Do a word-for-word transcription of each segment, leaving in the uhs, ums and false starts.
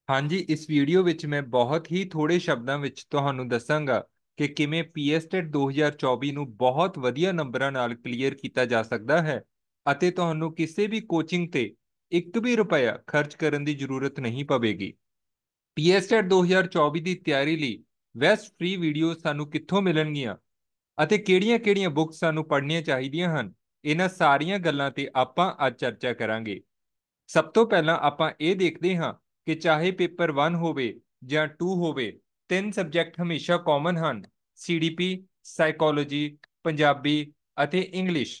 हाँ जी, इस वीडियो ਵਿੱਚ ਮੈਂ ਬਹੁਤ ਹੀ ਥੋੜੇ ਸ਼ਬਦਾਂ ਵਿੱਚ ਤੁਹਾਨੂੰ ਦੱਸਾਂਗਾ ਕਿ ਕਿਵੇਂ ਪੀਐਸਟੈਟ ਦੋ ਹਜ਼ਾਰ ਚੌਵੀ ਨੂੰ ਬਹੁਤ ਵਧੀਆ ਨੰਬਰਾਂ ਨਾਲ ਕਲੀਅਰ ਕੀਤਾ ਜਾ ਸਕਦਾ ਹੈ ਅਤੇ ਤੁਹਾਨੂੰ ਕਿਸੇ ਵੀ ਕੋਚਿੰਗ ਤੇ ਇੱਕ ਵੀ ਰੁਪਇਆ ਖਰਚ ਕਰਨ ਦੀ ਜ਼ਰੂਰਤ ਨਹੀਂ ਪਵੇਗੀ। ਪੀਐਸਟੈਟ ਦੋ ਹਜ਼ਾਰ ਚੌਵੀ ਦੀ ਤਿਆਰੀ ਲਈ ਬੈਸਟ ਫ੍ਰੀ ਵੀਡੀਓ ਸਾਨੂੰ ਕਿੱਥੋਂ ਮਿਲਣਗੀਆਂ ਅਤੇ ਕਿਹੜੀਆਂ-ਕਿਹੜੀਆਂ ਬੁੱਕਸ ਸਾਨੂੰ ਪੜ੍ਹਨੀਆਂ ਚਾਹੀਦੀਆਂ ਹਨ, ਇਹਨਾਂ ਸਾਰੀਆਂ ਗੱਲਾਂ ਤੇ ਆਪਾਂ ਅੱਜ ਚਰਚਾ ਕਰਾਂਗੇ। ਸਭ ਤੋਂ ਪਹਿਲਾਂ ਆਪਾਂ ਇਹ ਦੇਖਦੇ ਹਾਂ ਕਿ ਚਾਹੇ ਪੇਪਰ ਇੱਕ ਹੋਵੇ ਜਾਂ ਦੋ ਹੋਵੇ, ਤਿੰਨ ਸਬਜੈਕਟ ਹਮੇਸ਼ਾ ਕਾਮਨ ਹਨ: ਸੀਡੀਪੀ, ਸਾਈਕੋਲੋਜੀ, ਪੰਜਾਬੀ ਅਤੇ ਇੰਗਲਿਸ਼।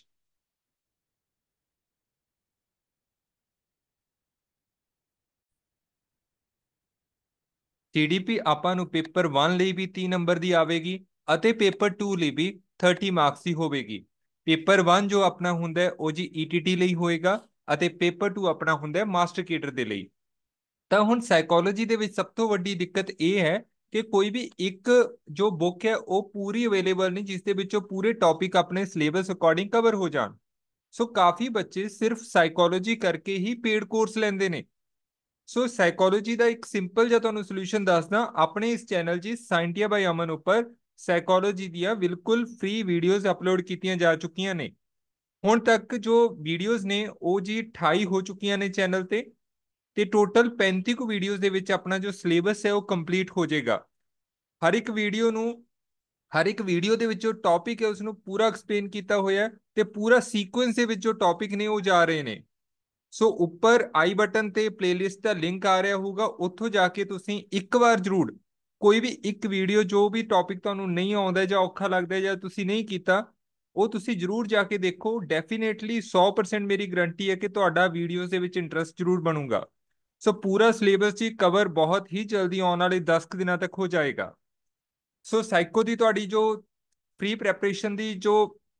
ਸੀਡੀਪੀ ਆਪਾਂ ਨੂੰ ਪੇਪਰ ਇੱਕ ਲਈ ਵੀ ਤੀਹ ਨੰਬਰ ਦੀ ਆਵੇਗੀ ਅਤੇ ਪੇਪਰ ਦੋ ਲਈ ਵੀ ਤੀਹ ਮਾਰਕਸ ਦੀ ਹੋਵੇਗੀ। ਪੇਪਰ ਇੱਕ ਜੋ ਆਪਣਾ ਹੁੰਦਾ ਹੈ ਉਹ ਜੀ ਈਟੀਟੀ ਲਈ ਹੋਏਗਾ ਅਤੇ ਪੇਪਰ ਦੋ ਆਪਣਾ ਹੁੰਦਾ ਹੈ ਮਾਸਟਰ ਕੇਡਰ ਦੇ ਲਈ। ਤਾਂ ਹੁਣ ਸਾਈਕੋਲੋਜੀ ਦੇ ਵਿੱਚ ਸਭ ਤੋਂ ਵੱਡੀ ਦਿੱਕਤ ਇਹ ਹੈ ਕਿ ਕੋਈ ਵੀ ਇੱਕ ਜੋ ਬੁੱਕ ਹੈ ਉਹ ਪੂਰੀ ਅਵੇਲੇਬਲ ਨਹੀਂ ਜਿਸ ਦੇ ਵਿੱਚੋਂ ਪੂਰੇ ਟੌਪਿਕ ਆਪਣੇ ਸਿਲੇਬਸ ਅਕੋਰਡਿੰਗ ਕਵਰ ਹੋ ਜਾਣ। ਸੋ ਕਾਫੀ ਬੱਚੇ ਸਿਰਫ ਸਾਈਕੋਲੋਜੀ ਕਰਕੇ ਹੀ ਪੇਡ ਕੋਰਸ ਲੈਂਦੇ ਨੇ। ਸੋ ਸਾਈਕੋਲੋਜੀ ਦਾ ਇੱਕ ਸਿੰਪਲ ਜਿਹਾ ਤੁਹਾਨੂੰ ਸੋਲੂਸ਼ਨ ਦੱਸਦਾ, ਆਪਣੇ ਇਸ ਚੈਨਲ ਜੀ ਸਾਇੰਟੀਆ ਬਾਈ ਅਮਨ ਉੱਪਰ ਸਾਈਕੋਲੋਜੀ ਦੀਆਂ ਬਿਲਕੁਲ ਫ੍ਰੀ ਵੀਡੀਓਜ਼ ਅਪਲੋਡ ਕੀਤੀਆਂ ਜਾ ਚੁੱਕੀਆਂ ਨੇ। ਹੁਣ ਤੱਕ ਜੋ ਵੀਡੀਓਜ਼ ਨੇ ਉਹ ਜੀ ਅਠਾਈ ਹੋ ਚੁੱਕੀਆਂ ਨੇ ਚੈਨਲ ਤੇ ਤੇ ਟੋਟਲ ਪੈਂਤੀ ਕੁ ਵੀਡੀਓਜ਼ ਦੇ ਵਿੱਚ ਆਪਣਾ ਜੋ ਸਿਲੇਬਸ ਹੈ ਉਹ ਕੰਪਲੀਟ ਹੋ ਜਾਏਗਾ। ਹਰ ਇੱਕ ਵੀਡੀਓ ਨੂੰ ਹਰ ਇੱਕ ਵੀਡੀਓ ਦੇ ਵਿੱਚ ਜੋ ਟੌਪਿਕ ਹੈ ਉਸਨੂੰ ਪੂਰਾ ਐਕਸਪਲੇਨ ਕੀਤਾ ਹੋਇਆ ਤੇ ਪੂਰਾ ਸੀਕੁਐਂਸ ਦੇ ਵਿੱਚ ਜੋ ਟੌਪਿਕ ਨੇ ਉਹ ਜਾ ਰਹੇ ਨੇ। ਸੋ ਉੱਪਰ ਆਈ ਬਟਨ ਤੇ ਪਲੇਲਿਸਟ ਦਾ ਲਿੰਕ ਆ ਰਿਹਾ ਹੋਊਗਾ, ਉੱਥੋਂ ਜਾ ਕੇ ਤੁਸੀਂ ਇੱਕ ਵਾਰ ਜ਼ਰੂਰ ਕੋਈ ਵੀ ਇੱਕ ਵੀਡੀਓ ਜੋ ਵੀ ਟੌਪਿਕ ਤੁਹਾਨੂੰ ਨਹੀਂ ਆਉਂਦਾ ਜਾਂ ਔਖਾ ਲੱਗਦਾ ਜਾਂ ਤੁਸੀਂ ਨਹੀਂ ਕੀਤਾ ਉਹ ਤੁਸੀਂ ਜ਼ਰੂਰ ਜਾ ਕੇ ਦੇਖੋ। ਡੈਫੀਨੇਟਲੀ ਸੌ ਪਰਸੈਂਟ ਮੇਰੀ ਗਰੰਟੀ ਹੈ ਕਿ ਤੁਹਾਡਾ ਵੀਡੀਓਜ਼ ਦੇ ਵਿੱਚ ਇੰਟਰਸਟ ਜ਼ਰੂਰ ਬਣੂਗਾ। ਸੋ ਪੂਰਾ ਸਿਲੇਬਸ ਜੀ ਕਵਰ ਬਹੁਤ ਹੀ ਜਲਦੀ ਆਉਣ ਵਾਲੇ ਦਸ ਕੁ ਦਿਨਾਂ ਤੱਕ ਹੋ ਜਾਏਗਾ। ਸੋ ਸਾਈਕੋ ਦੀ ਤੁਹਾਡੀ ਜੋ ਪ੍ਰੀ ਪ੍ਰੈਪਰੇਸ਼ਨ ਦੀ ਜੋ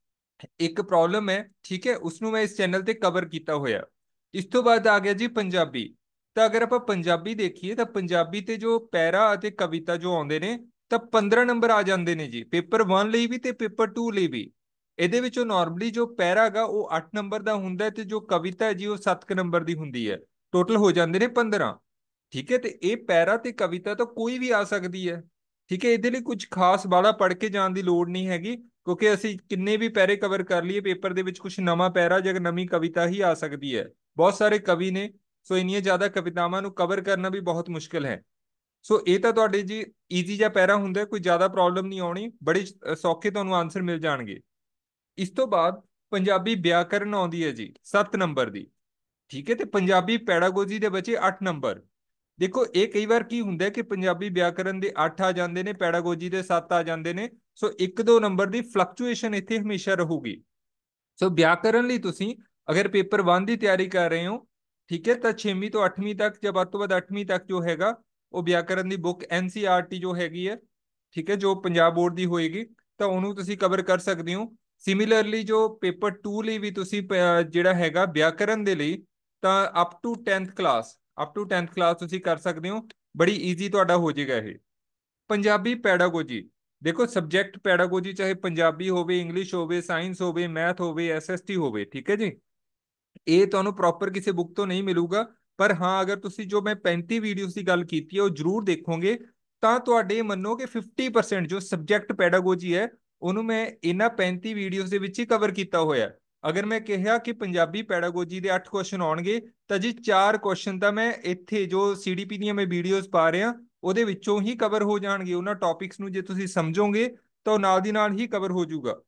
ਇੱਕ ਪ੍ਰੋਬਲਮ ਹੈ, ਠੀਕ ਹੈ, ਉਸਨੂੰ ਮੈਂ ਇਸ ਚੈਨਲ ਤੇ ਕਵਰ ਕੀਤਾ ਹੋਇਆ। ਇਸ ਤੋਂ ਬਾਅਦ ਆ ਗਿਆ ਜੀ ਪੰਜਾਬੀ। ਤਾਂ ਅਗਰ ਆਪਾਂ ਪੰਜਾਬੀ ਦੇਖੀਏ ਤਾਂ ਪੰਜਾਬੀ ਤੇ ਜੋ ਪੈਰਾ ਅਤੇ ਕਵਿਤਾ ਜੋ ਆਉਂਦੇ ਨੇ ਤਾਂ ਪੰਦਰਾਂ ਨੰਬਰ ਆ ਜਾਂਦੇ ਨੇ ਜੀ, ਪੇਪਰ ਇੱਕ ਲਈ ਵੀ ਤੇ ਪੇਪਰ ਦੋ ਲਈ ਵੀ। ਇਹਦੇ ਵਿੱਚੋਂ ਨਾਰਮਲੀ ਜੋ ਪੈਰਾ ਹੈਗਾ ਉਹ ਅੱਠ ਨੰਬਰ ਦਾ ਹੁੰਦਾ ਤੇ ਜੋ ਕਵਿਤਾ ਹੈ ਜੀ ਉਹ ਸੱਤ ਨੰਬਰ ਦੀ ਹੁੰਦੀ ਹੈ। ਟੋਟਲ ਹੋ ਜਾਂਦੇ ਨੇ ਪੰਦਰਾਂ। ਠੀਕ ਹੈ, ਤੇ ਇਹ ਪੈਰਾ ਤੇ ਕਵਿਤਾ ਤਾਂ ਕੋਈ ਵੀ ਆ ਸਕਦੀ ਹੈ। ਠੀਕ ਹੈ, ਇਹਦੇ ਲਈ ਕੁਝ ਖਾਸ ਵਾਲਾ ਪੜ੍ਹ ਕੇ ਜਾਣ ਦੀ ਲੋੜ ਨਹੀਂ ਹੈਗੀ ਕਿਉਂਕਿ ਅਸੀਂ ਕਿੰਨੇ ਵੀ ਪੈਰੇ ਕਵਰ ਕਰ ਲਈਏ ਪੇਪਰ ਦੇ ਵਿੱਚ ਕੁਝ ਨਵਾਂ ਪੈਰਾ ਜਾਂ ਨਵੀਂ ਕਵਿਤਾ ਹੀ ਆ ਸਕਦੀ ਹੈ। ਬਹੁਤ ਸਾਰੇ ਕਵੀ ਨੇ, ਸੋ ਇੰਨੀਆਂ ਜ਼ਿਆਦਾ ਕਵਿਤਾਵਾਂ ਨੂੰ ਕਵਰ ਕਰਨਾ ਵੀ ਬਹੁਤ ਮੁਸ਼ਕਿਲ ਹੈ। ਸੋ ਇਹ ਤਾਂ ਤੁਹਾਡੇ ਜੀ ਈਜ਼ੀ ਜਿਹਾ ਪੈਰਾ ਹੁੰਦਾ, ਕੋਈ ਜ਼ਿਆਦਾ ਪ੍ਰੋਬਲਮ ਨਹੀਂ ਆਉਣੀ, ਬੜੀ ਸੌਖੇ ਤੁਹਾਨੂੰ ਆਨਸਰ ਮਿਲ ਜਾਣਗੇ। ਇਸ ਤੋਂ ਬਾਅਦ ਪੰਜਾਬੀ ਵਿਆਕਰਨ ਆਉਂਦੀ ਹੈ ਜੀ ਸੱਤ ਨੰਬਰ ਦੀ। ਠੀਕ ਹੈ, ਤੇ ਪੰਜਾਬੀ ਪੈਡਾਗੋਜੀ ਦੇ ਬਚੇ ਅੱਠ ਨੰਬਰ। ਦੇਖੋ ਇਹ ਕਈ ਵਾਰ ਕੀ ਹੁੰਦਾ ਕਿ ਪੰਜਾਬੀ ਵਿਆਕਰਨ ਦੇ ਅੱਠ ਆ ਜਾਂਦੇ ਨੇ, ਪੈਡਾਗੋਜੀ ਦੇ ਸੱਤ ਆ ਜਾਂਦੇ ਨੇ। ਸੋ ਇੱਕ ਦੋ ਨੰਬਰ ਦੀ ਫਲਕਚੁਏਸ਼ਨ ਇੱਥੇ ਹਮੇਸ਼ਾ ਰਹੂਗੀ। ਸੋ ਵਿਆਕਰਨ ਲਈ ਤੁਸੀਂ ਅਗਰ ਪੇਪਰ ਇੱਕ ਦੀ ਤਿਆਰੀ ਕਰ ਰਹੇ ਹੋ, ਠੀਕ ਹੈ, ਤਾਂ ਛੇਵੀਂ ਤੋਂ ਅੱਠਵੀਂ ਤੱਕ ਜਾਂ ਵੱਧ ਤੋਂ ਵੱਧ ਅੱਠਵੀਂ ਤੱਕ ਜੋ ਹੈਗਾ ਉਹ ਵਿਆਕਰਨ ਦੀ ਬੁੱਕ ਐਨਸੀਈਆਰਟੀ ਜੋ ਹੈਗੀ ਹੈ, ਠੀਕ ਹੈ, ਜੋ ਪੰਜਾਬ ਬੋਰਡ ਦੀ ਹੋਏਗੀ, ਤਾਂ ਉਹਨੂੰ ਤੁਸੀਂ ਕਵਰ ਕਰ ਸਕਦੇ ਹੋ। ਸਿਮਿਲਰਲੀ ਜੋ ਪੇਪਰ ਦੋ ਲਈ ਵੀ ਤੁਸੀਂ ਜਿਹੜਾ ਹੈਗਾ ਵਿਆਕਰਨ ਦੇ ਲਈ ਤਾਂ up to tenth class up to tenth class ਤੁਸੀਂ ਕਰ ਸਕਦੇ ਹੋ। ਬੜੀ ਈਜ਼ੀ ਤੁਹਾਡਾ ਹੋ ਜਾਏਗਾ ਇਹ। ਪੰਜਾਬੀ ਪੈਡਾਗੋਜੀ, ਦੇਖੋ ਸਬਜੈਕਟ ਪੈਡਾਗੋਜੀ ਚਾਹੇ ਪੰਜਾਬੀ ਹੋਵੇ, ਇੰਗਲਿਸ਼ ਹੋਵੇ, ਸਾਇੰਸ ਹੋਵੇ, ਮੈਥ ਹੋਵੇ, ਐਸਐਸਟੀ ਹੋਵੇ, ਠੀਕ ਹੈ ਜੀ, ਇਹ ਤੁਹਾਨੂੰ ਪ੍ਰੋਪਰ ਕਿਸੇ ਬੁੱਕ ਤੋਂ ਨਹੀਂ ਮਿਲੂਗਾ। ਪਰ ਹਾਂ ਅਗਰ ਤੁਸੀਂ ਜੋ ਮੈਂ ਪੈਂਤੀ ਵੀਡੀਓਜ਼ ਦੀ ਗੱਲ ਕੀਤੀ ਹੈ ਉਹ ਜ਼ਰੂਰ ਦੇਖੋਗੇ ਤਾਂ ਤੁਹਾਡੇ ਮੰਨੋ ਕਿ ਫਿਫਟੀ ਪਰਸੈਂਟ ਜੋ ਸਬਜੈਕਟ ਪੈਡਾਗੋਜੀ ਹੈ ਉਹਨੂੰ ਮੈਂ ਇਹਨਾਂ ਪੈਂਤੀ ਵੀਡੀਓਜ਼ ਦੇ ਵਿੱਚ ਹੀ ਕਵਰ ਕੀਤਾ ਹੋਇਆ। ਅਗਰ ਮੈਂ ਕਿਹਾ ਕਿ ਪੰਜਾਬੀ ਪੈਡਾਗੋਜੀ ਦੇ ਅੱਠ ਕੁਐਸਚਨ ਆਉਣਗੇ ਤਾਂ ਜੀ ਚਾਰ ਕੁਐਸਚਨ ਤਾਂ ਮੈਂ ਇੱਥੇ ਜੋ ਸੀਡੀਪੀ ਦੀਆਂ ਮੈਂ ਵੀਡੀਓਜ਼ ਪਾ ਰਿਹਾ ਉਹਦੇ ਵਿੱਚੋਂ ਹੀ ਕਵਰ ਹੋ ਜਾਣਗੇ। ਉਹਨਾਂ ਟੌਪਿਕਸ ਨੂੰ ਜੇ ਤੁਸੀਂ ਸਮਝੋਗੇ ਤਾਂ ਉਹ ਨਾਲ ਦੀ ਨਾਲ ਹੀ ਕਵਰ ਹੋ ਜਾਊਗਾ।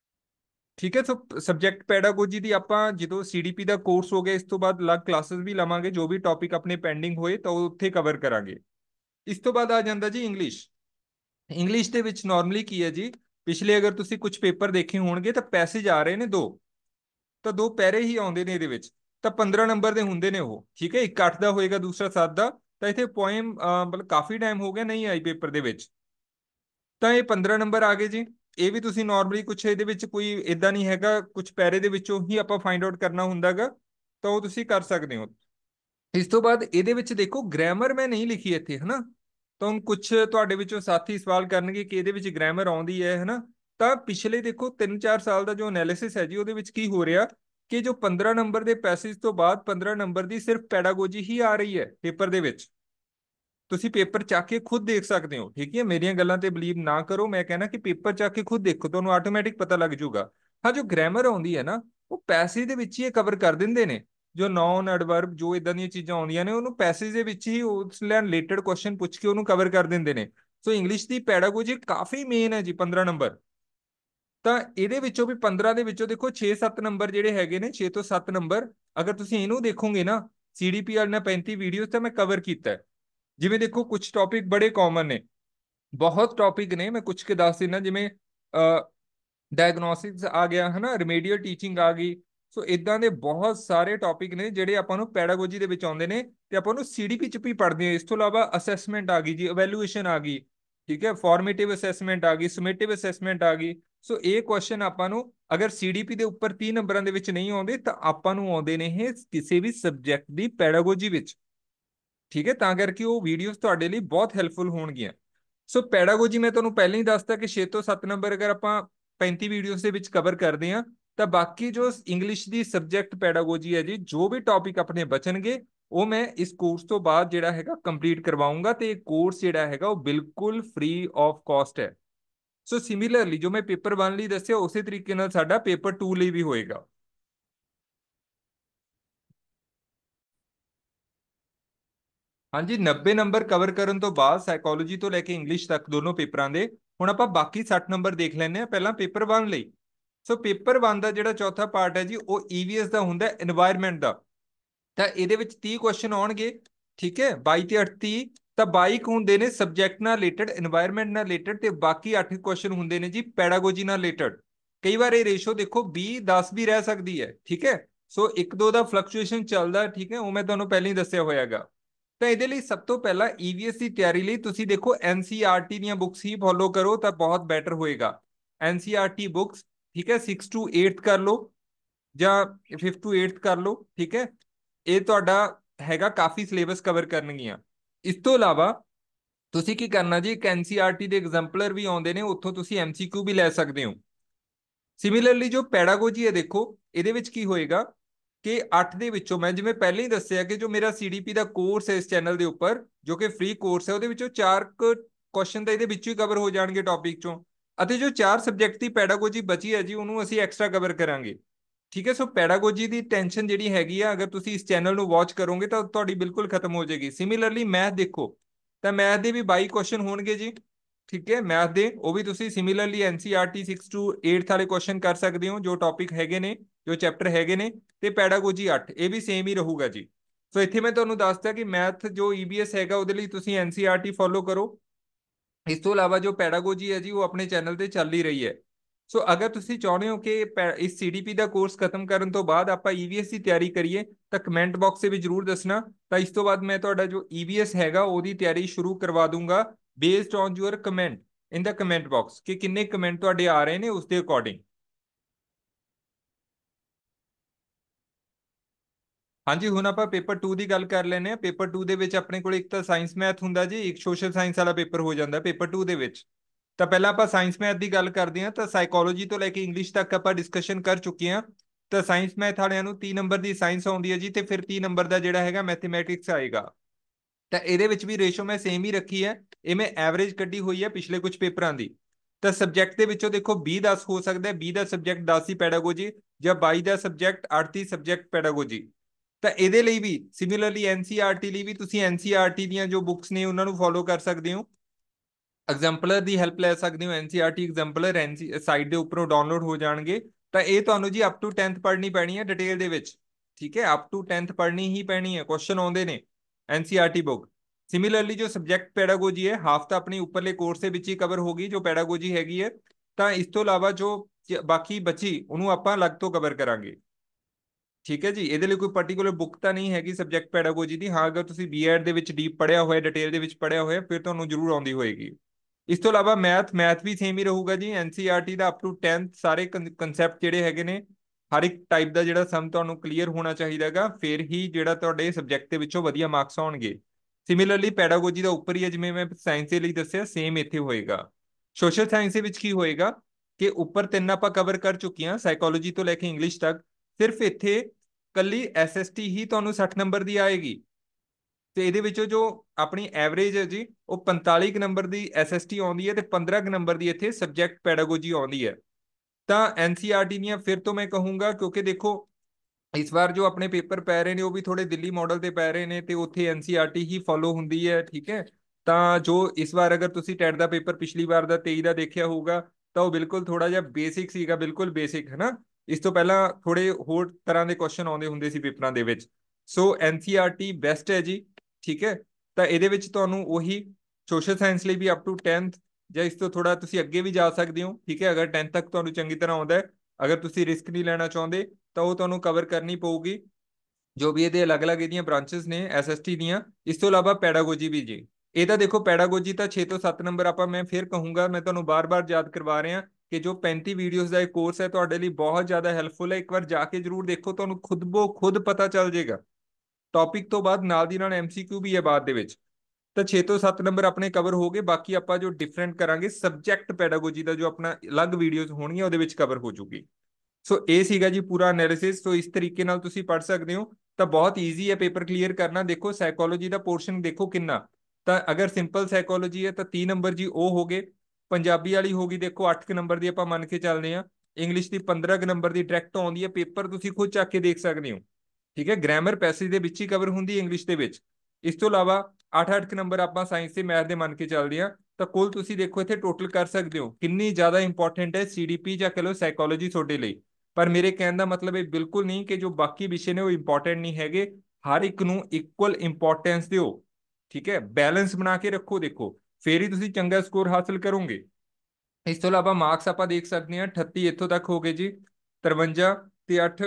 ਠੀਕ ਹੈ, ਸੋ ਸਬਜੈਕਟ ਪੈਡਾਗੋਜੀ ਦੀ ਆਪਾਂ ਜਦੋਂ ਸੀਡੀਪੀ ਦਾ ਕੋਰਸ ਹੋ ਗਿਆ ਇਸ ਤੋਂ ਬਾਅਦ ਅਲੱਗ ਕਲਾਸਿਸ ਵੀ ਲਵਾਂਗੇ, ਜੋ ਵੀ ਟੌਪਿਕ ਆਪਣੇ ਪੈਂਡਿੰਗ ਹੋਏ ਤਾਂ ਉਹ ਉੱਥੇ ਕਵਰ ਕਰਾਂਗੇ। ਇਸ ਤੋਂ ਬਾਅਦ ਆ ਜਾਂਦਾ ਜੀ ਇੰਗਲਿਸ਼। ਇੰਗਲਿਸ਼ ਦੇ ਵਿੱਚ ਨਾਰਮਲੀ ਕੀ ਹੈ ਜੀ, ਪਿਛਲੇ ਅਗਰ ਤੁਸੀਂ ਕੁਝ ਪੇਪਰ ਦੇਖੇ ਹੋਣਗੇ ਤਾਂ ਪੈਸੇਜ ਆ ਰਹੇ ਨੇ ਦੋ, ਤਾਂ ਦੋ ਪੈਰੇ ਹੀ ਆਉਂਦੇ ਨੇ ਇਹਦੇ ਵਿੱਚ, ਤਾਂ ਪੰਦਰਾਂ ਨੰਬਰ ਦੇ ਹੁੰਦੇ ਨੇ ਉਹ। ਠੀਕ ਹੈ, ਇੱਕ ਅੱਠ ਦਾ ਹੋਏਗਾ ਦੂਸਰਾ ਸੱਤ ਦਾ। ਤਾਂ ਇੱਥੇ ਪੋਇਮ ਮਤਲਬ ਕਾਫੀ ਟਾਈਮ ਹੋ ਗਿਆ ਨਹੀਂ ਆਈ ਪੇਪਰ ਦੇ ਵਿੱਚ, ਤਾਂ ਇਹ ਪੰਦਰਾਂ ਨੰਬਰ ਆ ਗਏ ਜੀ। ਇਹ ਵੀ ਤੁਸੀਂ ਨਾਰਮਲੀ ਕੁਛ ਇਹਦੇ ਵਿੱਚ ਕੋਈ ਇਦਾਂ ਨਹੀਂ ਹੈਗਾ, ਕੁਝ ਪੈਰੇ ਦੇ ਵਿੱਚੋਂ ਹੀ ਆਪਾਂ ਫਾਈਂਡ ਆਊਟ ਕਰਨਾ ਹੁੰਦਾਗਾ, ਤਾਂ ਉਹ ਤੁਸੀਂ ਕਰ ਸਕਦੇ ਹੋ। ਇਸ ਤੋਂ ਬਾਅਦ ਇਹਦੇ ਵਿੱਚ ਦੇਖੋ ਗ੍ਰਾਮਰ ਮੈਂ ਨਹੀਂ ਲਿਖੀ ਇੱਥੇ, ਹਨਾ, ਤਾਂ ਹੁਣ ਕੁਝ ਤੁਹਾਡੇ ਵਿੱਚੋਂ ਸਾਥੀ ਸਵਾਲ ਕਰਨਗੇ ਕਿ ਇਹਦੇ ਵਿੱਚ ਗ੍ਰਾਮਰ ਆਉਂਦੀ ਹੈ, ਹਨਾ। ਤਾਂ ਪਿਛਲੇ ਦੇਖੋ ਤਿੰਨ ਚਾਰ ਸਾਲ ਦਾ ਜੋ ਐਨਾਲਿਸਿਸ ਹੈ ਜੀ ਉਹਦੇ ਵਿੱਚ ਕੀ ਹੋ ਰਿਹਾ ਕਿ ਜੋ ਪੰਦਰਾਂ ਨੰਬਰ ਦੇ ਪੈਸੇਜ ਤੋਂ ਬਾਅਦ ਪੰਦਰਾਂ ਨੰਬਰ ਦੀ ਸਿਰਫ ਪੈਡਾਗੋਜੀ ਹੀ ਆ ਰਹੀ ਹੈ ਪੇਪਰ ਦੇ ਵਿੱਚ। ਤੁਸੀਂ ਪੇਪਰ ਚੱਕ ਕੇ ਖੁਦ ਦੇਖ ਸਕਦੇ ਹੋ, ਠੀਕ ਹੈ। ਮੇਰੀਆਂ ਗੱਲਾਂ ਤੇ ਬਲੀਵ ਨਾ ਕਰੋ, ਮੈਂ ਕਹਿਣਾ ਕਿ ਪੇਪਰ ਚੱਕ ਕੇ ਖੁਦ ਦੇਖੋ, ਤੁਹਾਨੂੰ ਆਟੋਮੈਟਿਕ ਪਤਾ ਲੱਗ ਜਾਊਗਾ। ਹਾਂ, ਜੋ ਗ੍ਰਾਮਰ ਆਉਂਦੀ ਹੈ ਨਾ, ਉਹ ਪੈਸੇਜ ਦੇ ਵਿੱਚ ਹੀ ਇਹ ਕਵਰ ਕਰ ਦਿੰਦੇ ਨੇ। ਜੋ ਨਾਉਨ ਐਡਵਰਬ ਜੋ ਇਦਾਂ ਦੀਆਂ ਚੀਜ਼ਾਂ ਆਉਂਦੀਆਂ ਨੇ, ਉਹਨੂੰ ਪੈਸੇਜ ਦੇ ਵਿੱਚ ਹੀ ਉਸ ਨਾਲ ਰਿਲੇਟਡ ਕੁਐਸਚਨ ਪੁੱਛ ਕੇ ਉਹਨੂੰ ਕਵਰ ਕਰ ਦਿੰਦੇ ਨੇ। ਸੋ ਇੰਗਲਿਸ਼ ਦੀ ਪੈਡਾਗੋਜੀ ਕਾਫੀ ਮੇਨ ਹੈ ਜੀ, ਪੰਦਰਾਂ ਨੰਬਰ। ਤਾਂ ਇਹਦੇ ਵਿੱਚੋਂ ਵੀ ਪੰਦਰਾਂ ਦੇ ਵਿੱਚੋਂ ਦੇਖੋ ਛੇ ਸੱਤ ਨੰਬਰ ਜਿਹੜੇ ਹੈਗੇ ਨੇ, ਛੇ ਤੋਂ ਸੱਤ ਨੰਬਰ ਅਗਰ ਤੁਸੀਂ ਇਹਨੂੰ ਦੇਖੋਗੇ ਨਾ, ਸੀਡੀਪੀ ਵਾਲ ਨੇ ਪੈਂਤੀ ਵੀਡੀਓਜ਼ ਤਾਂ ਮੈਂ ਕਵਰ ਕੀਤਾ। ਜਿਵੇਂ ਦੇਖੋ ਕੁਝ ਟੌਪਿਕ ਬੜੇ ਕਾਮਨ ਨੇ, ਬਹੁਤ ਟੌਪਿਕ ਨੇ, ਮੈਂ ਕੁਝ ਕੇ ਦੱਸ ਦਿੰਦਾ। ਜਿਵੇਂ ਡਾਇਗਨੋਸਟਿਕਸ ਆ ਗਿਆ ਹੈ ਨਾ, ਰਿਮੀਡੀਅਲ ਟੀਚਿੰਗ ਆ ਗਈ। ਸੋ ਇਦਾਂ ਦੇ ਬਹੁਤ ਸਾਰੇ ਟੌਪਿਕ ਨੇ ਜਿਹੜੇ ਆਪਾਂ ਨੂੰ ਪੈਡਾਗੋਜੀ ਦੇ ਵਿੱਚ ਆਉਂਦੇ ਨੇ ਤੇ ਆਪਾਂ ਨੂੰ ਸੀਡੀਪੀ ਚ ਵੀ ਪੜ੍ਹਦੇ ਹਾਂ। ਇਸ ਤੋਂ ਇਲਾਵਾ ਅਸੈਸਮੈਂਟ ਆ ਗਈ ਜੀ, ਇਵੈਲੂਏਸ਼ਨ ਆ ਗਈ, ਠੀਕ ਹੈ, ਫਾਰਮੇਟਿਵ ਅਸੈਸਮੈਂਟ ਆ ਗਈ, ਸਮੇਟਿਵ ਅਸੈਸਮੈਂਟ ਆ ਗਈ। ਸੋ ਇਹ ਕੁਐਸਚਨ ਆਪਾਂ ਨੂੰ ਅਗਰ ਸੀਡੀਪੀ ਦੇ ਉੱਪਰ ਤੀਹ ਨੰਬਰਾਂ ਦੇ ਵਿੱਚ ਨਹੀਂ ਆਉਂਦੇ ਤਾਂ ਆਪਾਂ ਨੂੰ ਆਉਂਦੇ ਨੇ ਇਹ ਕਿਸੇ ਵੀ ਸਬਜੈਕਟ ਦੀ ਪੈਡਾਗੋਜੀ ਵਿੱਚ, ਠੀਕ ਹੈ। ਤਾਂ ਕਰਕੇ ਉਹ ਵੀਡੀਓਜ਼ ਤੁਹਾਡੇ ਲਈ ਬਹੁਤ ਹੈਲਪਫੁਲ ਹੋਣਗੀਆਂ। ਸੋ ਪੈਡਾਗੋਜੀ ਮੈਂ ਤੁਹਾਨੂੰ ਪਹਿਲਾਂ ਹੀ ਦੱਸਤਾ ਕਿ ਛੇ ਤੋਂ ਸੱਤ ਨੰਬਰ ਅਗਰ ਆਪਾਂ ਪੈਂਤੀ ਵੀਡੀਓਜ਼ ਦੇ ਵਿੱਚ ਕਵਰ ਕਰਦੇ ਹਾਂ, ਤਾਂ ਬਾਕੀ ਜੋ ਇੰਗਲਿਸ਼ ਦੀ ਸਬਜੈਕਟ ਪੈਡਾਗੋਜੀ ਹੈ ਜੀ, ਜੋ ਵੀ ਟੌਪਿਕ ਆਪਣੇ ਬਚਣਗੇ ਉਹ ਮੈਂ ਇਸ ਕੋਰਸ ਤੋਂ ਬਾਅਦ ਜਿਹੜਾ ਹੈਗਾ ਕੰਪਲੀਟ ਕਰਵਾਉਂਗਾ। ਤੇ ਇਹ ਕੋਰਸ ਜਿਹੜਾ ਹੈਗਾ ਉਹ ਬਿਲਕੁਲ ਫ੍ਰੀ ਆਫ ਕਾਸਟ ਹੈ। ਸੋ ਸਿਮਿਲਰਲੀ ਜੋ ਮੈਂ ਪੇਪਰ ਵਨ ਲਈ ਦੱਸਿਆ, ਉਸੇ ਤਰੀਕੇ ਨਾਲ ਸਾਡਾ ਪੇਪਰ ਟੂ ਲਈ ਵੀ ਹੋਏਗਾ। ਹਾਂਜੀ, ਨੱਬੇ ਨੰਬਰ ਕਵਰ ਕਰਨ ਤੋਂ ਬਾਅਦ ਸਾਈਕੋਲੋਜੀ ਤੋਂ ਲੈ ਕੇ ਇੰਗਲਿਸ਼ ਤੱਕ ਦੋਨੋਂ ਪੇਪਰਾਂ ਦੇ ਹੁਣ ਆਪਾਂ ਬਾਕੀ ਸੱਠ ਨੰਬਰ ਦੇਖ ਲੈਂਦੇ ਹਾਂ ਪਹਿਲਾਂ ਪੇਪਰ ਵਨ ਲਈ। ਸੋ ਪੇਪਰ ਵਨ ਦਾ ਜਿਹੜਾ ਚੌਥਾ ਪਾਰਟ ਹੈ ਜੀ, ਉਹ ਈਵੀਐਸ ਦਾ ਹੁੰਦਾ এনवायरमेंट ਦਾ। ਤਾਂ ਇਹਦੇ ਵਿੱਚ ਤੀਹ ਕੁਐਸਚਨ ਆਉਣਗੇ, ਠੀਕ ਹੈ, ਬਾਈ ਤੇ ਅੱਠ ਤੀਹ। ਤਾਂ ਬਾਈ ਹੁੰਦੇ ਨੇ ਸਬਜੈਕਟ ਨਾਲ ਰਿਲੇਟਡ, এনवायरमेंट ਨਾਲ ਰਿਲੇਟਡ, ਤੇ ਬਾਕੀ ਅੱਠ ਕੁਐਸਚਨ ਹੁੰਦੇ ਨੇ ਜੀ ਪੈਡਾਗੋਜੀ ਨਾਲ ਰਿਲੇਟਡ। ਕਈ ਵਾਰ ਇਹ ਰੇਸ਼ੋ ਦੇਖੋ ਵੀਹ ਦਸ ਵੀ ਰਹਿ ਸਕਦੀ ਹੈ, ਠੀਕ ਹੈ। ਸੋ ਇੱਕ ਦੋ ਦਾ ਫਲਕਚੁਏਸ਼ਨ ਚੱਲਦਾ, ਠੀਕ ਹੈ, ਉਹ ਮੈਂ ਤੁਹਾਨੂੰ ਪਹਿਲਾਂ ਹੀ ਦੱਸਿਆ ਹੋਇਆਗਾ। ਤਾਂ ਇਹਦੇ ਲਈ ਸਭ ਤੋਂ ਪਹਿਲਾਂ ਈਵੀਐਸ ਦੀ ਤਿਆਰੀ ਲਈ ਤੁਸੀਂ ਦੇਖੋ ਐਨਸੀਈਆਰਟੀ ਦੀਆਂ ਬੁੱਕਸ ਹੀ ਫੋਲੋ ਕਰੋ ਤਾਂ ਬਹੁਤ ਬੈਟਰ ਹੋਏਗਾ। ਐਨਸੀਈਆਰਟੀ ਬੁੱਕਸ, ਠੀਕ ਹੈ, ਸਿਕਸ ਟੂ ਏਟ ਕਰ ਲਓ ਜਾਂ ਫਿਫਥ ਟੂ ਏਟ ਕਰ ਲਓ, ਠੀਕ ਹੈ। ਇਹ ਤੁਹਾਡਾ ਹੈਗਾ ਕਾਫੀ ਸਿਲੇਬਸ ਕਵਰ ਕਰਨਗੀਆਂ। ਇਸ ਤੋਂ ਇਲਾਵਾ ਤੁਸੀਂ ਕੀ ਕਰਨਾ ਜੀ, ਇੱਕ ਐਨਸੀਈਆਰਟੀ ਦੇ ਐਗਜ਼ਾਮਪਲਰ ਵੀ ਆਉਂਦੇ ਨੇ, ਉੱਥੋਂ ਤੁਸੀਂ ਐਮਸੀਕਿਊ ਵੀ ਲੈ ਸਕਦੇ ਹੋ। ਸਿਮਿਲਰਲੀ ਜੋ ਪੈਡਾਗੋਜੀ ਹੈ ਦੇਖੋ, ਇਹਦੇ ਵਿੱਚ ਕੀ ਹੋਏਗਾ ਕਿ ਅੱਠ ਦੇ ਵਿੱਚੋਂ ਮੈਂ ਜਿਵੇਂ ਪਹਿਲਾਂ ਹੀ ਦੱਸਿਆ ਕਿ ਜੋ ਮੇਰਾ ਸੀਡੀਪੀ ਦਾ ਕੋਰਸ ਹੈ ਇਸ ਚੈਨਲ ਦੇ ਉੱਪਰ, ਜੋ ਕਿ ਫ੍ਰੀ ਕੋਰਸ ਹੈ, ਉਹਦੇ ਵਿੱਚੋਂ ਚਾਰ ਕੁਐਸਚਨ ਤਾਂ ਇਹਦੇ ਵਿੱਚੋਂ ਹੀ ਕਵਰ ਹੋ ਜਾਣਗੇ ਟੌਪਿਕ ਚੋਂ। ਅਤੇ ਜੋ ਚਾਰ ਸਬਜੈਕਟ ਦੀ ਪੈਡਾਗੋਜੀ ਬਚੀ ਹੈ ਜੀ, ਉਹਨੂੰ ਅਸੀਂ ਐਕਸਟਰਾ ਕਵਰ ਕਰਾਂਗੇ, ਠੀਕ ਹੈ। ਸੋ ਪੈਡਾਗੋਜੀ ਦੀ ਟੈਨਸ਼ਨ ਜਿਹੜੀ ਹੈਗੀ ਆ, ਅਗਰ ਤੁਸੀਂ ਇਸ ਚੈਨਲ ਨੂੰ ਵਾਚ ਕਰੋਗੇ ਤਾਂ ਤੁਹਾਡੀ ਬਿਲਕੁਲ ਖਤਮ ਹੋ ਜਾਏਗੀ। ਸਿਮਿਲਰਲੀ ਮੈਥ ਦੇਖੋ, ਤਾਂ ਮੈਥ ਦੇ ਵੀ ਬਾਈ ਕੁਐਸਚਨ ਹੋਣਗੇ ਜੀ, ਠੀਕ ਹੈ। ਮੈਥ ਦੇ ਉਹ ਵੀ ਤੁਸੀਂ similarly NCERT six to eight ਵਾਲੇ ਕੁਐਸਚਨ ਕਰ ਸਕਦੇ ਹੋ, ਜੋ ਟੌਪਿਕ ਹੈਗੇ ਨੇ, ਜੋ ਚੈਪਟਰ ਹੈਗੇ ਨੇ। ਤੇ ਪੈਡਾਗੋਜੀ ਅੱਠ, ਇਹ ਵੀ ਸੇਮ ਹੀ ਰਹੂਗਾ ਜੀ। ਸੋ ਇੱਥੇ ਮੈਂ ਤੁਹਾਨੂੰ ਦੱਸਦਾ ਕਿ ਮੈਥ ਜੋ ਈਬੀਐਸ ਹੈਗਾ ਉਹਦੇ ਲਈ ਤੁਸੀਂ ਐਨਸੀਈਆਰਟੀ ਫੋਲੋ ਕਰੋ। ਇਸ ਤੋਂ ਇਲਾਵਾ ਜੋ ਪੈਡਾਗੋਜੀ ਹੈ ਜੀ, ਉਹ ਆਪਣੇ ਚੈਨਲ ਤੇ ਚੱਲ ਹੀ ਰਹੀ ਹੈ। ਸੋ ਅਗਰ ਤੁਸੀਂ ਚਾਹੁੰਦੇ ਹੋ ਕਿ ਇਸ ਸੀਡੀਪੀ ਦਾ ਕੋਰਸ ਖਤਮ ਕਰਨ ਤੋਂ ਬਾਅਦ ਆਪਾਂ ਈਵੀਐਸ ਦੀ ਤਿਆਰੀ ਕਰੀਏ, ਤਾਂ ਕਮੈਂਟ ਬਾਕਸ ਦੇ ਵਿੱਚ ਜਰੂਰ ਦੱਸਣਾ। ਤਾਂ ਇਸ ਤੋਂ ਬਾਅਦ ਮੈਂ ਤੁਹਾਡਾ ਜੋ ਈਵੀਐਸ ਹੈਗਾ ਉਹਦੀ ਤਿਆਰੀ ਸ਼ੁਰੂ ਕਰਵਾ ਦੂੰਗਾ based on your comment in the comment box, ਕਿ ਕਿੰਨੇ ਕਮੈਂਟ ਤੁਹਾਡੇ ਆ ਰਹੇ ਨੇ ਉਸ ਦੇ ਅਕੋਰਡਿੰਗ। ਹਾਂਜੀ, ਹੁਣ ਆਪਾਂ ਪੇਪਰ ਟੂ ਦੀ ਗੱਲ ਕਰ ਲੈਂਦੇ ਹਾਂ। ਪੇਪਰ ਟੂ ਦੇ ਵਿੱਚ ਆਪਣੇ ਕੋਲ ਇੱਕ ਤਾਂ ਸਾਇੰਸ ਮੈਥ ਹੁੰਦਾ ਜੀ, ਇੱਕ ਸੋਸ਼ਲ ਸਾਇੰਸ ਵਾਲਾ ਪੇਪਰ ਹੋ ਜਾਂਦਾ ਪੇਪਰ ਟੂ ਦੇ ਵਿੱਚ। ਤਾਂ ਪਹਿਲਾਂ ਆਪਾਂ ਸਾਇੰਸ ਮੈਥ ਦੀ ਗੱਲ ਕਰਦੇ ਹਾਂ। ਤਾਂ ਸਾਈਕੋਲੋਜੀ ਤੋਂ ਲੈ ਕੇ ਇੰਗਲਿਸ਼ ਤੱਕ ਆਪਾਂ ਡਿਸਕਸ਼ਨ ਕਰ ਚੁੱਕੇ ਹਾਂ। ਤਾਂ ਸਾਇੰਸ ਮੈਥ ਵਾਲਿਆਂ ਨੂੰ ਤੀਹ ਨੰਬਰ ਦੀ ਸਾਇੰਸ ਆਉਂਦੀ ਹੈ ਜੀ, ਤੇ ਫਿਰ ਤੀਹ ਨੰਬਰ ਦਾ ਜਿਹੜਾ ਹੈਗਾ ਮੈਥਮੈਟਿਕਸ ਆਏਗਾ। ਤਾਂ ਇਹਦੇ ਵਿੱਚ ਵੀ ਰੇਸ਼ੋ ਮੈਂ ਸੇਮ ਹੀ ਰੱਖੀ ਹੈ, ਇਹ ਮੈਂ ਐਵਰੇਜ ਕੱਢੀ ਹੋਈ ਹੈ ਪਿਛਲੇ ਕੁਝ ਪੇਪਰਾਂ ਦੀ। ਤਾਂ ਸਬਜੈਕਟ ਦੇ ਵਿੱਚੋਂ ਦੇਖੋ ਵੀਹ ਦਸ ਹੋ ਸਕਦਾ, ਵੀਹ ਦਾ ਸਬਜੈਕਟ ਦਸ ਹੀ ਪੈਡਾਗੋਜੀ, ਜਾਂ ਬਾਈ ਦਾ ਸਬਜੈਕਟ ਅੱਠ ਦੀ ਸਬਜੈਕਟ ਪੈਡਾਗੋਜੀ। ਤਾਂ ਇਹਦੇ ਲਈ ਵੀ ਸਿਮਿਲਰਲੀ ਐਨਸੀਈਆਰਟੀ ਲਈ ਵੀ ਤੁਸੀਂ ਐਨਸੀਈਆਰਟੀ ਦੀਆਂ ਜੋ ਬੁੱਕਸ ਨੇ ਉਹਨਾਂ ਨੂੰ ਫੋਲੋ ਕਰ ਸਕਦੇ ਹੋ। ਐਗਜ਼ਾਮਪਲਰ ਦੀ ਹੈਲਪ ਲੈ ਸਕਦੇ ਹੋ, ਐਨਸੀਈਆਰਟੀ ਐਗਜ਼ਾਮਪਲਰ ਐਨਸੀ ਸਾਈਟ ਦੇ ਉੱਪਰੋਂ ਡਾਊਨਲੋਡ ਹੋ ਜਾਣਗੇ। ਤਾਂ ਇਹ ਤੁਹਾਨੂੰ ਜੀ ਅਪ ਟੂ ਟੈਂਥ ਪੜ੍ਹਨੀ ਪੈਣੀ ਹੈ ਡਿਟੇਲ ਦੇ ਵਿੱਚ, ਠੀਕ ਹੈ। ਅਪ ਟੂ ਟੈਂਥ ਪੜ੍ਹਨੀ ਹੀ ਪੈਣੀ ਹੈ, ਕੁਐਸਚਨ ਆਉਂਦੇ ਨੇ ਐਨਸੀਈਆਰਟੀ ਬੁੱਕ। ਸਿਮਿਲਰਲੀ ਜੋ ਸਬਜੈਕਟ ਪੈਡਾਗੋਜੀ ਹੈ, ਹਾਫ ਤਾਂ ਆਪਣੀ ਉੱਪਰਲੇ ਕੋਰਸ ਦੇ ਵਿੱਚ ਹੀ ਕਵਰ ਹੋਗੀ ਜੋ ਪੈਡਾਗੋਜੀ ਹੈਗੀ ਹੈ। ਤਾਂ ਇਸ ਤੋਂ ਇਲਾਵਾ ਜੋ ਬਾਕੀ ਬਚੀ ਉਹਨੂੰ ਆਪਾਂ ਅਲੱਗ ਤੋਂ ਕਵਰ ਕਰਾਂਗੇ, ਠੀਕ ਹੈ ਜੀ। ਇਹਦੇ ਲਈ ਕੋਈ ਪਾਰਟਿਕੂਲਰ ਬੁੱਕ ਤਾਂ ਨਹੀਂ ਹੈਗੀ ਸਬਜੈਕਟ ਪੈਡਾਗੋਜੀ ਦੀ। ਹਾਂ, ਅਗਰ ਤੁਸੀਂ ਬੀਐਡ ਦੇ ਵਿੱਚ ਡੀਪ ਪੜ੍ਹਿਆ ਹੋਇਆ, ਡਿਟੇਲ ਦੇ ਵਿੱਚ ਪੜ੍ਹਿਆ ਹੋਇਆ, ਫਿਰ ਤੁਹਾਨੂੰ ਜ਼ਰੂਰ ਆਉਂਦੀ ਹੋਏਗੀ। ਇਸ ਤੋਂ ਇਲਾਵਾ ਮੈਥ ਮੈਥ ਵੀ ਸੇਮ ਹੀ ਰਹੂਗਾ ਜੀ। ਐਨਸੀਈਆਰਟੀ ਦਾ ਅਪ ਟੂ ਟੈਂਥ ਸਾਰੇ ਕੰਸੈਪਟ ਜਿਹੜੇ ਹੈਗੇ ਨੇ, ਹਰ ਇੱਕ ਟਾਈਪ ਦਾ ਜਿਹੜਾ ਸਮ ਤੁਹਾਨੂੰ ਕਲੀਅਰ ਹੋਣਾ ਚਾਹੀਦਾ ਹੈਗਾ, ਫਿਰ ਹੀ ਜਿਹੜਾ ਤੁਹਾਡੇ ਸਬਜੈਕਟ ਦੇ ਵਿੱਚੋਂ ਵਧੀਆ ਮਾਰਕਸ ਆਉਣਗੇ। ਸਿਮਿਲਰਲੀ ਪੈਡਾਗੋਜੀ ਦਾ ਉੱਪਰ ਹੀ ਹੈ, ਜਿਵੇਂ ਮੈਂ ਸਾਇੰਸ ਦੇ ਲਈ ਦੱਸਿਆ, ਸੇਮ ਇੱਥੇ ਹੋਏਗਾ। ਸੋਸ਼ਲ ਸਾਇੰਸ ਦੇ ਵਿੱਚ ਕੀ ਹੋਏਗਾ ਕਿ ਉੱਪਰ ਤਿੰਨ ਆਪਾਂ ਕਵਰ ਕਰ ਚੁੱਕੇ ਹਾਂ, ਸਾਈਕੋਲੋਜੀ ਤੋਂ ਲੈ ਕੇ ਇੰਗਲਿਸ਼ ਤੱਕ। ਸਿਰਫ ਇੱਥੇ ਕੱਲੀ ਐਸਐਸਟੀ ਹੀ ਤੁਹਾਨੂੰ ਸੱਠ ਨੰਬਰ ਦੀ ਆਏਗੀ, ਤੇ ਇਹਦੇ ਵਿੱਚੋਂ ਜੋ ਆਪਣੀ ਐਵਰੇਜ ਹੈ ਜੀ ਉਹ ਪੰਤਾਲੀ ਕੁ ਨੰਬਰ ਦੀ ਐਸਐਸਟੀ ਆਉਂਦੀ ਹੈ ਤੇ ਪੰਦਰਾਂ ਕੁ ਨੰਬਰ ਦੀ ਇੱਥੇ ਸਬਜੈਕਟ ਪੈਡਾਗੋਜੀ ਆਉਂਦੀ ਹੈ। ਤਾਂ ਐਨਸੀਈਆਰਟੀ ਦੀਆਂ ਫਿਰ ਤੋਂ ਮੈਂ ਕਹੂੰਗਾ, ਕਿਉਂਕਿ ਦੇਖੋ ਇਸ ਵਾਰ ਜੋ ਆਪਣੇ ਪੇਪਰ ਪੈ ਰਹੇ ਨੇ ਉਹ ਵੀ ਥੋੜੇ ਦਿੱਲੀ ਮਾਡਲ ਤੇ ਪੈ ਰਹੇ ਨੇ ਤੇ ਉੱਥੇ ਐਨਸੀਈਆਰਟੀ ਹੀ ਫੋਲੋ ਹੁੰਦੀ ਹੈ, ਠੀਕ ਹੈ। ਤਾਂ ਜੋ ਇਸ ਵਾਰ ਅਗਰ ਤੁਸੀਂ ਟੈਟ ਦਾ ਪੇਪਰ ਪਿਛਲੀ ਵਾਰ ਦਾ ਤੇਈ ਦਾ ਦੇਖਿਆ ਹੋਊਗਾ ਤਾਂ ਉਹ ਬਿਲਕੁਲ ਥੋੜਾ ਜਿਹਾ ਬੇਸਿਕ ਸੀਗਾ, ਬਿਲਕੁਲ ਬੇਸਿਕ ਹੈ ਨਾ। ਇਸ ਤੋਂ ਪਹਿਲਾਂ ਥੋੜੇ ਹੋਰ ਤਰ੍ਹਾਂ ਦੇ ਕੁਐਸਚਨ ਆਉਂਦੇ ਹੁੰਦੇ ਸੀ ਪੇਪਰਾਂ ਦੇ ਵਿੱਚ। ਸੋ ਐਨਸੀਈਆਰਟੀ ਬੈਸਟ ਹੈ ਜੀ, ਠੀਕ ਹੈ। ਤਾਂ ਇਹਦੇ ਵਿੱਚ ਤੁਹਾਨੂੰ ਉਹੀ ਸੋਸ਼ਲ ਸਾਇੰਸ ਲਈ ਵੀ ਅਪ ਟੂ ਟੈਂਥ ਜਾਂ ਇਸ ਤੋਂ ਥੋੜਾ ਤੁਸੀਂ ਅੱਗੇ ਵੀ ਜਾ ਸਕਦੇ ਹੋ, ਠੀਕ ਹੈ, ਅਗਰ ਟੈਂਥ ਤੱਕ ਤੁਹਾਨੂੰ ਚੰਗੀ ਤਰ੍ਹਾਂ ਆਉਂਦਾ ਹੈ। ਅਗਰ ਤੁਸੀਂ ਰਿਸਕ ਨਹੀਂ ਲੈਣਾ ਚਾਹੁੰਦੇ ਤਾਂ ਉਹ ਤੁਹਾਨੂੰ ਕਵਰ ਕਰਨੀ ਪਊਗੀ, ਜੋ ਵੀ ਇਹਦੇ ਅਲੱਗ-ਅਲੱਗ ਇਹਦੀਆਂ ਬ੍ਰਾਂਚਸ ਨੇ ਐਸਐਸਟੀ ਦੀਆਂ। ਇਸ ਤੋਂ ਇਲਾਵਾ ਪੈਡਾਗੋਜੀ ਵੀ ਜੀ। ਇਹ ਤਾਂ ਦੇਖੋ ਪੈਡਾਗੋਜੀ ਤਾਂ ਛੇ ਤੋਂ ਸੱਤ ਨੰਬਰ ਆਪਾਂ, ਮੈਂ ਫਿਰ ਕਹੂੰਗਾ, ਮੈਂ ਤੁਹਾਨੂੰ ਬਾਰ-ਬਾਰ ਯਾਦ ਕਰਵਾ ਰਿਹਾ ਕਿ ਜੋ ਪੈਂਤੀ ਵੀਡੀਓਜ਼ ਦਾ ਇਹ ਕੋਰਸ ਹੈ ਤੁਹਾਡੇ ਲਈ ਬਹੁਤ ਜ਼ਿਆਦਾ ਹੈਲਪਫੁਲ ਹੈ। ਇੱਕ ਵਾਰ ਜਾ ਕੇ ਜਰੂਰ ਦੇਖੋ, ਤੁਹਾਨੂੰ ਖੁਦ ਬੋ ਖੁਦ ਪਤਾ ਚੱਲ ਜਾਏਗਾ। ਟੌਪਿਕ ਤੋਂ ਬਾਅਦ ਨਾਲ ਦੀ ਨਾਲ ਐਮਸੀਕਿਊ ਵੀ ਹੈ ਬਾਅਦ ਦੇ ਵਿੱਚ। ਤਾਂ ਛੇ ਤੋਂ ਸੱਤ ਨੰਬਰ ਆਪਣੇ ਕਵਰ ਹੋ ਗਏ। ਬਾਕੀ ਆਪਾਂ ਜੋ ਡਿਫਰੈਂਟ ਕਰਾਂਗੇ ਸਬਜੈਕਟ ਪੈਡਾਗੋਜੀ ਦਾ ਜੋ ਆਪਣਾ ਅਲੱਗ ਵੀਡੀਓਜ਼ ਹੋਣਗੀਆਂ ਉਹਦੇ ਵਿੱਚ ਕਵਰ ਹੋ ਜੂਗੀ। ਸੋ ਇਹ ਸੀਗਾ ਜੀ ਪੂਰਾ ਐਨਾਲਿਸਿਸ। ਸੋ ਇਸ ਤਰੀਕੇ ਨਾਲ ਤੁਸੀਂ ਪੜ੍ਹ ਸਕਦੇ ਹੋ ਤਾਂ ਬਹੁਤ ਈਜ਼ੀ ਹੈ ਪੇਪਰ ਕਲੀਅਰ ਕਰਨਾ। ਦੇਖੋ ਸਾਈਕੋਲੋਜੀ ਦਾ ਪੋਰਸ਼ਨ ਦੇਖੋ ਕਿੰਨਾ, ਤਾਂ ਅਗਰ ਸਿੰਪਲ ਸਾਈਕੋਲੋਜੀ ਹੈ ਤਾਂ ਤੀਹ ਨੰਬਰ ਜੀ ਉਹ ਹੋ ਗਏ। ਪੰਜਾਬੀ ਵਾਲੀ ਹੋ ਗਈ ਦੇਖੋ ਅੱਠ ਕੁ ਨੰਬਰ ਦੀ ਆਪਾਂ ਮੰਨ ਕੇ ਚੱਲਦੇ ਹਾਂ। ਇੰਗਲਿਸ਼ ਦੀ ਪੰਦਰਾਂ ਕੁ ਨੰਬਰ ਦੀ ਡਾਇਰੈਕਟ ਆਉਂਦੀ ਹੈ, ਪੇਪਰ ਤੁਸੀਂ ਖੁਦ ਚੱਕ ਕੇ ਦੇਖ ਸਕਦੇ ਹੋ, ਠੀਕ ਹੈ। ਗ੍ਰਾਮਰ ਪੈਸੇਜ ਦੇ ਵਿੱਚ ਹੀ ਕਵਰ ਹੁੰਦੀ ਹੈ ਇੰਗਲਿਸ਼ ਦੇ ਵਿੱਚ। ਇਸ ਤੋਂ ਇਲਾਵਾ ਅੱਠ ਅੱਠ ਕੁ ਨੰਬਰ ਆਪਾਂ ਸਾਇੰਸ ਤੇ ਮੈਥ ਦੇ ਮੰਨ ਕੇ ਚੱਲਦੇ ਹਾਂ। ਤਾਂ ਕੁੱਲ ਤੁਸੀਂ ਦੇਖੋ ਇੱਥੇ ਟੋਟਲ ਕਰ ਸਕਦੇ ਹੋ ਕਿੰਨੀ ਜ਼ਿਆਦਾ ਇੰਪੋਰਟੈਂਟ ਹੈ ਸੀਡੀਪੀ ਜਾਂ ਕਹ ਲਓ ਸਾਈਕੋਲੋਜੀ ਤੁਹਾਡੇ ਲਈ। ਪਰ ਮੇਰੇ ਕਹਿਣ ਦਾ ਮਤਲਬ ਇਹ ਬਿਲਕੁਲ ਨਹੀਂ ਕਿ ਜੋ ਬਾਕੀ ਵਿਸ਼ੇ ਨੇ ਉਹ ਇੰਪੋਰਟੈਂਟ ਨਹੀਂ ਹੈਗੇ। ਹਰ ਇੱਕ ਨੂੰ ਇਕੁਅਲ ਇੰਪੋਰਟੈਂਸ ਦਿਓ, ਠੀਕ ਹੈ। ਬੈਲੈਂਸ ਬਣਾ ਕੇ ਰੱਖੋ, ਦੇਖੋ ਫੇਰ ਹੀ ਤੁਸੀਂ ਚੰਗਾ ਸਕੋਰ ਹਾਸਲ ਕਰੋਗੇ। ਇਸ ਤੋਂ ਇਲਾਵਾ ਮਾਰਕਸ ਆਪਾਂ ਦੇਖ ਸਕਦੇ ਹਾਂ ਅਠੱਤੀ ਇੱਥੋਂ ਤੱਕ ਹੋ ਗਏ ਜੀ, ਤਰਵੰਜਾ ਤੇ ਅੱਠ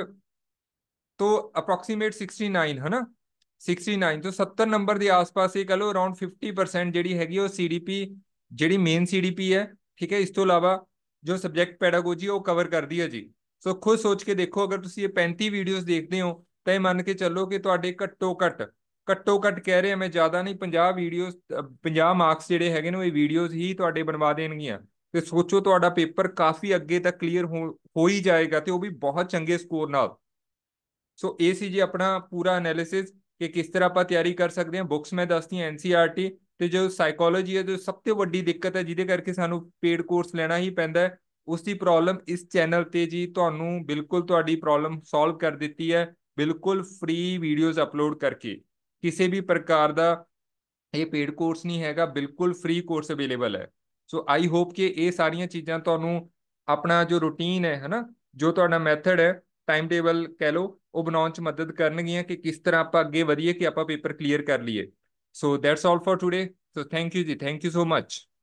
ਤੋਂ ਅਪਰੋਕਸੀਮੇਟ ਸਿਕਸਟੀ ਨਾਈਨ ਹੈ ਨਾ, ਸਿਕਸਟੀ ਨਾਈਨ ਤੋਂ ਸੱਤਰ ਨੰਬਰ ਦੇ ਆਸ-ਪਾਸ ਇਹ ਕਹ ਲਓ ਅਰਾਊਂਡ ਫਿਫਟੀ ਪਰਸੈਂਟ ਜਿਹੜੀ ਹੈਗੀ ਉਹ ਸੀਡੀਪੀ, ਜਿਹੜੀ ਮੇਨ ਸੀਡੀਪੀ ਹੈ, ਠੀਕ ਹੈ। ਇਸ ਤੋਂ ਇਲਾਵਾ ਜੋ ਸਬਜੈਕਟ ਪੈਡਾਗੋਜੀ ਉਹ ਕਵਰ ਕਰਦੀ ਹੈ ਜੀ। ਸੋ ਖੁਦ ਸੋਚ ਕੇ ਦੇਖੋ, ਅਗਰ ਤੁਸੀਂ ਇਹ ਪੈਂਤੀ ਵੀਡੀਓਜ਼ ਦੇਖਦੇ ਹੋ ਤਾਂ ਇਹ ਮੰਨ ਕੇ ਚੱਲੋ ਕਿ ਤੁਹਾਡੇ ਘੱਟੋ ਘੱਟ ਘੱਟੋ ਘੱਟ ਕਹਿ ਰਿਹਾ ਮੈਂ, ਜ਼ਿਆਦਾ ਨਹੀਂ, ਪੰਜਾਹ ਵੀਡੀਓਜ਼, ਪੰਜਾਹ ਮਾਰਕਸ ਜਿਹੜੇ ਹੈਗੇ ਨੇ ਉਹ ਇਹ ਵੀਡੀਓਜ਼ ਹੀ ਤੁਹਾਡੇ ਬਣਵਾ ਦੇਣਗੀਆਂ। ਤੇ ਸੋਚੋ ਤੁਹਾਡਾ ਪੇਪਰ ਕਾਫੀ ਅੱਗੇ ਤੱਕ ਕਲੀਅਰ ਹੋ ਹੋ ਹੀ ਜਾਏਗਾ ਤੇ ਉਹ ਵੀ ਬਹੁਤ ਚੰਗੇ ਸਕੋਰ ਨਾਲ। ਸੋ ਇਹ ਸੀ ਜੀ ਆਪਣਾ ਪੂਰਾ ਐਨਾਲਿਸਿਸ ਕਿ ਕਿਸ ਤਰ੍ਹਾਂ ਆਪਾਂ ਤਿਆਰੀ ਕਰ ਸਕਦੇ ਹਾਂ। ਬੁੱਕਸ ਮੈਂ ਦੱਸਤੀਆਂ ਐਨਸੀਈਆਰਟੀ ਤੇ ਜੋ ਸਾਈਕੋਲੋਜੀ ਹੈ, ਜੋ ਸਭ ਤੋਂ ਵੱਡੀ ਦਿੱਕਤ ਹੈ ਜਿਹਦੇ ਕਰਕੇ ਸਾਨੂੰ ਪੇਡ ਕੋਰਸ ਲੈਣਾ ਹੀ ਪੈਂਦਾ ਹੈ, ਉਸ ਦੀ ਪ੍ਰੋਬਲਮ ਇਸ ਚੈਨਲ ਤੇ ਜੀ ਤੁਹਾਨੂੰ ਬਿਲਕੁਲ ਤੁਹਾਡੀ ਪ੍ਰੋਬਲਮ ਸੋਲਵ ਕਰ ਦਿੱਤੀ ਹੈ, ਬਿਲਕੁਲ ਫ੍ਰੀ ਵੀਡੀਓਜ਼ ਅਪਲੋਡ ਕਰਕੇ। ਕਿਸੇ ਵੀ ਪ੍ਰਕਾਰ ਦਾ ਇਹ ਪੇਡ ਕੋਰਸ ਨਹੀਂ ਹੈਗਾ, ਬਿਲਕੁਲ ਫ੍ਰੀ ਕੋਰਸ ਅਵੇਲੇਬਲ ਹੈ। ਸੋ ਆਈ ਹੋਪ ਕਿ ਇਹ ਸਾਰੀਆਂ ਚੀਜ਼ਾਂ ਤੁਹਾਨੂੰ ਆਪਣਾ ਜੋ ਰੂਟੀਨ ਹੈ ਹਨਾ, ਜੋ ਤੁਹਾਡਾ ਮੈਥਡ ਹੈ, ਟਾਈਮ ਟੇਬਲ ਕਹਿ ਲਓ, ਉਹ ਬਣਾਉਣ 'ਚ ਮਦਦ ਕਰਨਗੀਆਂ ਕਿ ਕਿਸ ਤਰ੍ਹਾਂ ਆਪਾਂ ਅੱਗੇ ਵਧੀਏ ਕਿ ਆਪਾਂ ਪੇਪਰ ਕਲੀਅਰ ਕਰ ਲਈਏ। So that's all for today. So thank you ਜੀ, ਥੈਂਕ ਯੂ ਸੋ ਮਚ।